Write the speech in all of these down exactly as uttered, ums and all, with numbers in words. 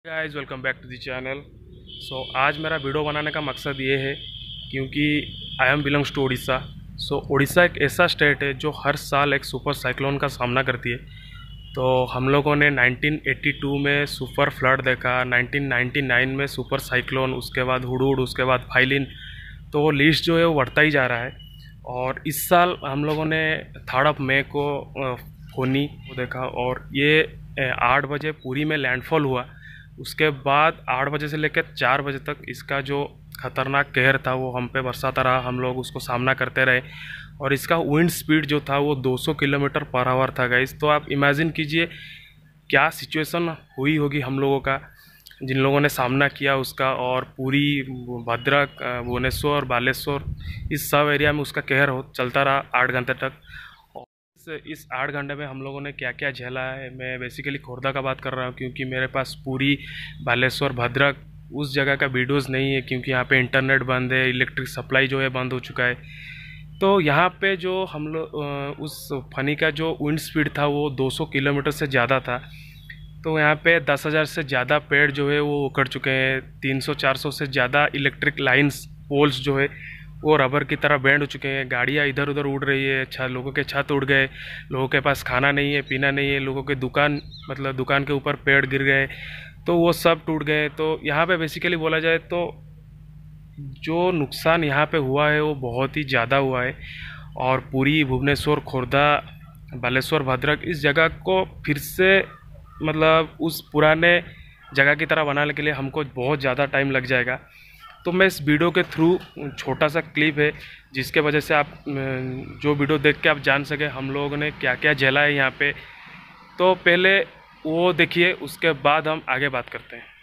Guys welcome back to the channel. So आज मेरा video बनाने का मकसद ये है क्योंकि I am belongs to Odisha. So Odisha एक ऐसा स्टेट है जो हर साल एक सुपर साइक्लोन का सामना करती है। तो हम लोगों ने नाइनटीन एटी टू में सुपर फ्लड देखा, नाइनटीन नाइंटी नाइन में सुपर साइक्लोन, उसके बाद हुडहुड, उसके बाद फाइलिन। तो वो लिस्ट जो है वो बढ़ता ही जा रहा है। और इस साल हम लोगों ने थर्ड ऑफ मई को अ, फोनी को देखा और ये अ, आठ बजे पूरी में लैंडफॉल हुआ। उसके बाद आठ बजे से लेकर चार बजे तक इसका जो खतरनाक कहर था वो हम पे बरसाता रहा। हम लोग उसको सामना करते रहे और इसका विंड स्पीड जो था वो दो सौ किलोमीटर पर आवर था गाइस। तो आप इमेजिन कीजिए क्या सिचुएशन हुई होगी हम लोगों का, जिन लोगों ने सामना किया उसका। और पूरी भद्रक, भुवनेश्वर, बालेश्वर, इस सब एरिया में उसका कहर हो चलता रहा आठ घंटे तक। इस इस आठ घंटे में हम लोगों ने क्या क्या झेला है, मैं बेसिकली खोर्धा का बात कर रहा हूँ क्योंकि मेरे पास पूरी बालेश्वर, भद्रक उस जगह का वीडियोस नहीं है क्योंकि यहाँ पे इंटरनेट बंद है, इलेक्ट्रिक सप्लाई जो है बंद हो चुका है। तो यहाँ पे जो हम लोग उस फनी का जो विंड स्पीड था वो दो सौ किलोमीटर से ज़्यादा था। तो यहाँ पे दस हज़ार से ज़्यादा पेड़ जो है वो उखड़ चुके हैं। तीन सौ चार सौ से ज़्यादा इलेक्ट्रिक लाइंस, पोल्स जो है वो रबर की तरह बैंड हो चुके हैं। गाड़ियाँ इधर उधर उड़ रही है, छत, लोगों के छत उड़ गए, लोगों के पास खाना नहीं है, पीना नहीं है, लोगों के दुकान, मतलब दुकान के ऊपर पेड़ गिर गए तो वो सब टूट गए। तो यहाँ पे बेसिकली बोला जाए तो जो नुकसान यहाँ पे हुआ है वो बहुत ही ज़्यादा हुआ है। और पूरी भुवनेश्वर, खोर्धा, बालेश्वर, भद्रक इस जगह को फिर से मतलब उस पुराने जगह की तरह बनाने के लिए हमको बहुत ज़्यादा टाइम लग जाएगा। तो मैं इस वीडियो के थ्रू, छोटा सा क्लिप है जिसके वजह से आप जो वीडियो देख के आप जान सके हम लोगों ने क्या क्या झेला है यहाँ पे। तो पहले वो देखिए, उसके बाद हम आगे बात करते हैं।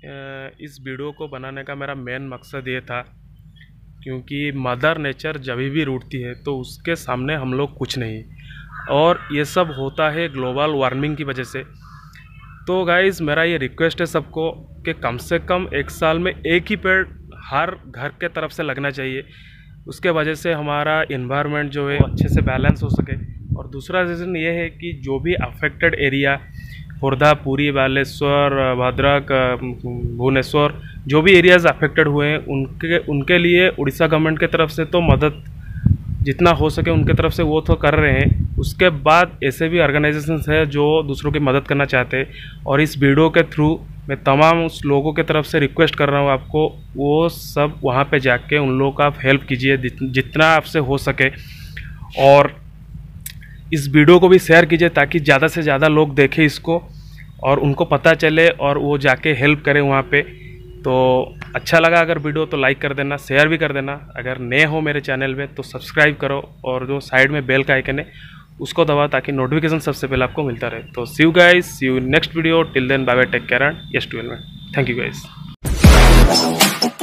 इस वीडियो को बनाने का मेरा मेन मकसद ये था, क्योंकि मदर नेचर जब भी रूठती है तो उसके सामने हम लोग कुछ नहीं, और ये सब होता है ग्लोबल वार्मिंग की वजह से। तो गाइज़ मेरा ये रिक्वेस्ट है सबको कि कम से कम एक साल में एक ही पेड़ हर घर के तरफ से लगना चाहिए। उसके वजह से हमारा इन्वायरमेंट जो है अच्छे से बैलेंस हो सके। और दूसरा रीज़न ये है कि जो भी अफेक्टेड एरिया, खुर्दा, पुरी, बालेश्वर, भद्रक, भुवनेश्वर, जो भी एरियाज़ अफेक्टेड हुए हैं उनके उनके लिए उड़ीसा गवर्नमेंट की तरफ से तो मदद जितना हो सके उनके तरफ से वो तो कर रहे हैं। उसके बाद ऐसे भी ऑर्गेनाइजेशंस है जो दूसरों की मदद करना चाहते हैं, और इस वीडियो के थ्रू मैं तमाम उस लोगों के तरफ से रिक्वेस्ट कर रहा हूँ आपको, वो सब वहाँ पे जाके उन लोगों का आप हेल्प कीजिए जितना आपसे हो सके, और इस वीडियो को भी शेयर कीजिए ताकि ज़्यादा से ज़्यादा लोग देखें इसको और उनको पता चले और वो जाके हेल्प करें वहाँ पे। तो अच्छा लगा अगर वीडियो तो लाइक कर देना, शेयर भी कर देना। अगर नए हो मेरे चैनल में तो सब्सक्राइब करो, और जो साइड में बेल का आइकन है उसको दबाओ ताकि नोटिफिकेशन सबसे पहले आपको मिलता रहे। तो see you guys, see you next video, till then bye bye, take care and yes to well. Thank you guys.